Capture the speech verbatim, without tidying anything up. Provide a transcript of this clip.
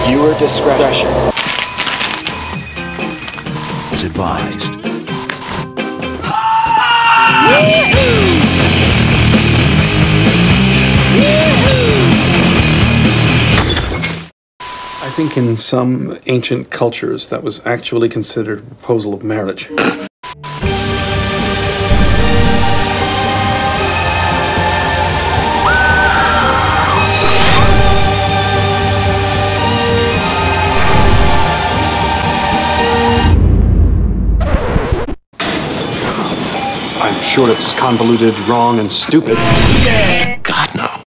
Viewer discretion is advised. I think in some ancient cultures that was actually considered a proposal of marriage. I'm sure it's convoluted, wrong, and stupid. God, no.